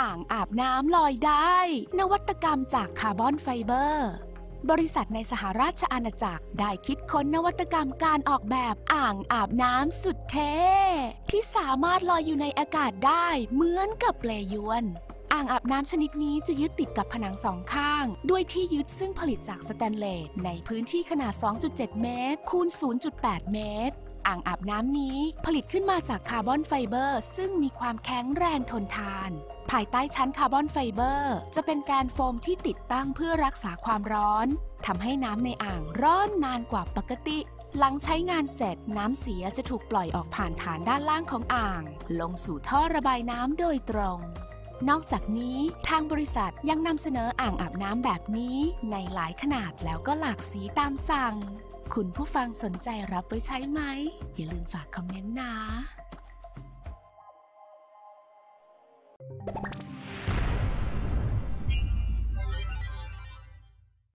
อ่างอาบน้ำลอยได้นวัตกรรมจากคาร์บอนไฟเบอร์บริษัทในสหราชอาณาจักรได้คิดค้นนวัตกรรมการออกแบบอ่างอาบน้ำสุดเท่ที่สามารถลอยอยู่ในอากาศได้เหมือนกับเปลยวนอ่างอาบน้ำชนิดนี้จะยึดติดกับผนังสองข้างด้วยที่ยึดซึ่งผลิตจากสแตนเลสในพื้นที่ขนาด 2.7 เมตรคูณ 0.8 เมตรอ่างอาบน้ำนี้ผลิตขึ้นมาจากคาร์บอนไฟเบอร์ซึ่งมีความแข็งแรงทนทานภายใต้ชั้นคาร์บอนไฟเบอร์จะเป็นแกนโฟมที่ติดตั้งเพื่อรักษาความร้อนทำให้น้ำในอ่างร้อนนานกว่าปกติหลังใช้งานเสร็จน้ำเสียจะถูกปล่อยออกผ่านฐานด้านล่างของอ่างลงสู่ท่อระบายน้ำโดยตรงนอกจากนี้ทางบริษัทยังนำเสนออ่างอาบน้ำแบบนี้ในหลายขนาดแล้วก็หลากสีตามสั่งคุณผู้ฟังสนใจรับไปใช้ไหมอย่าลืมฝากคอมเมนต์นะ